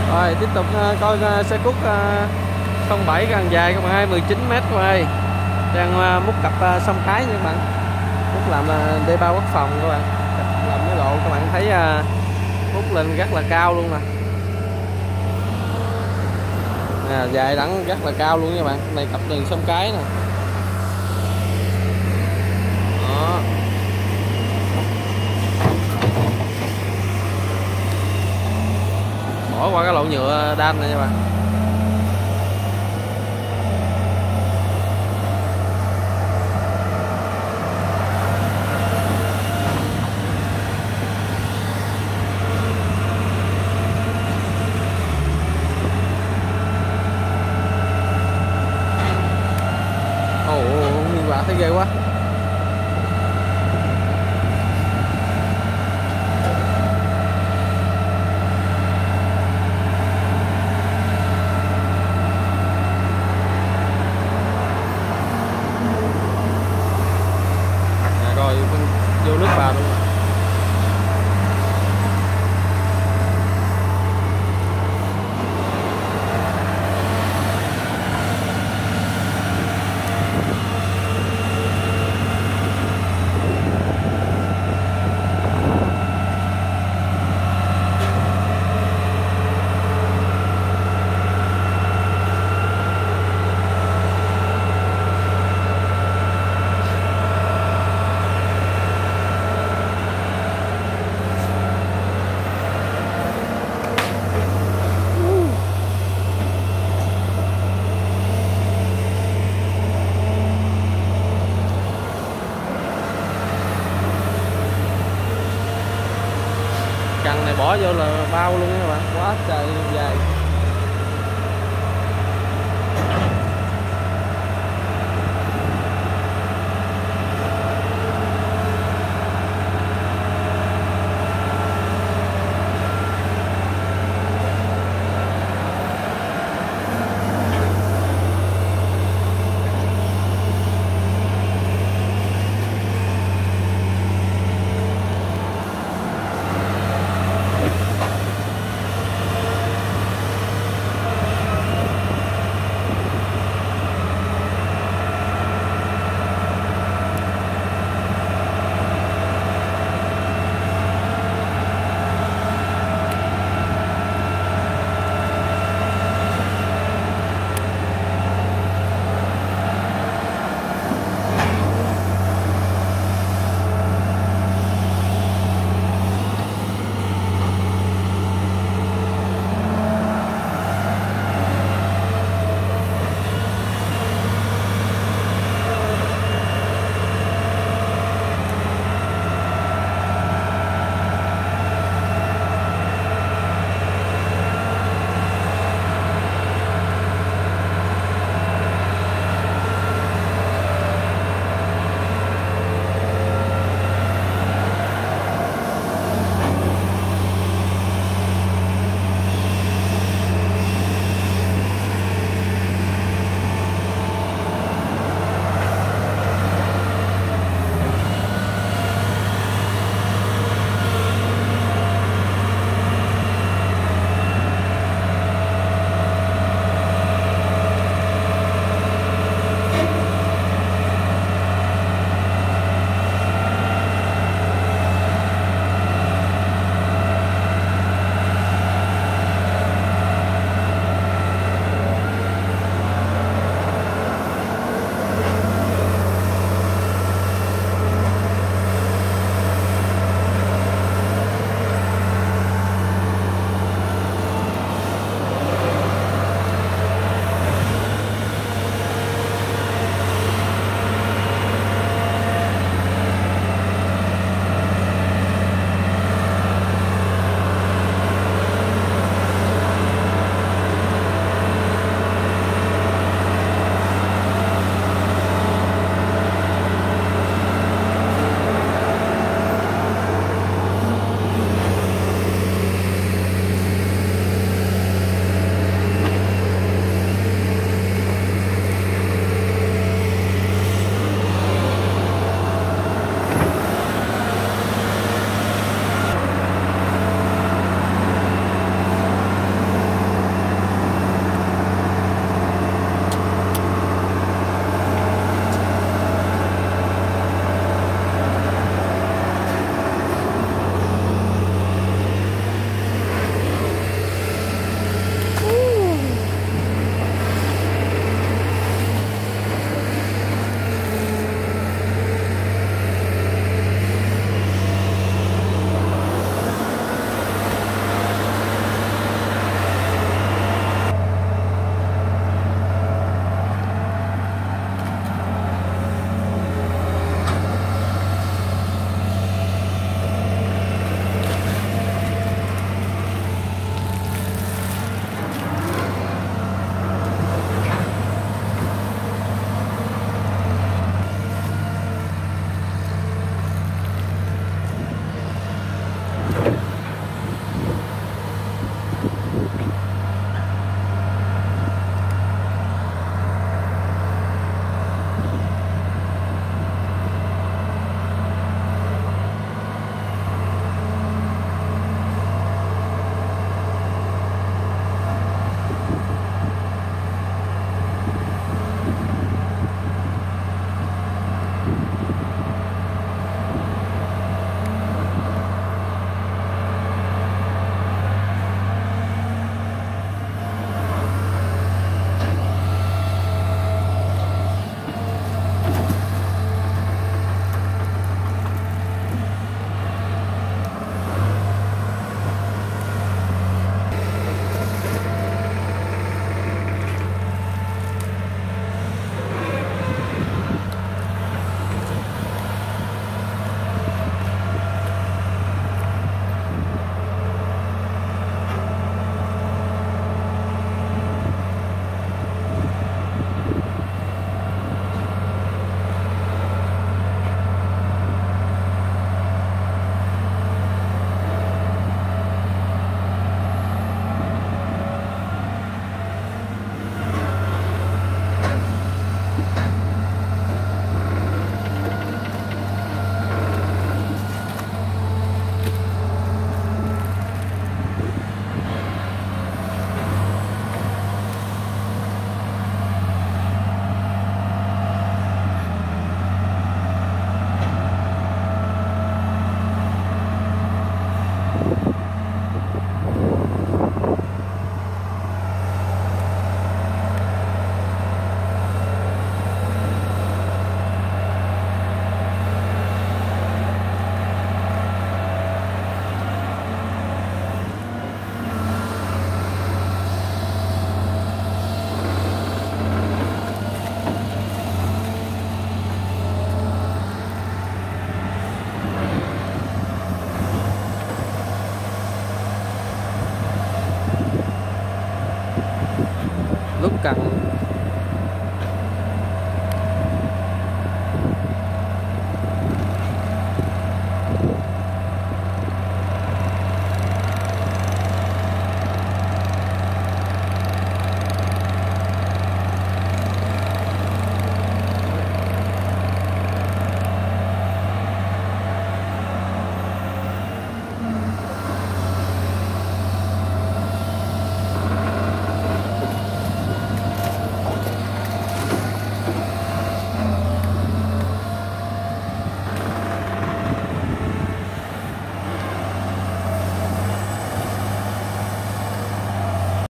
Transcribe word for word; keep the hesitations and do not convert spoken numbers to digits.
Rồi tiếp tục uh, coi uh, xe Cút uh, không bảy càng dài các bạn ơi, mười chín mét các bạn ơi. Đang uh, múc cặp uh, sông Cái nha các bạn. Múc làm uh, đê ba quốc phòng các bạn. Làm cái độ các bạn thấy uh, múc lên rất là cao luôn nè. À, dài đẳng rất là cao luôn nha các bạn. Này cặp đường sông Cái nè. Đó. Bỏ qua cái lỗ nhựa đan này nha các bạn. Ồ, nguyên quả thấy ghê quá. À, rồi vô nước vào luôn. Cần này bỏ vô là bao luôn các bạn, quá trời dài. Cần.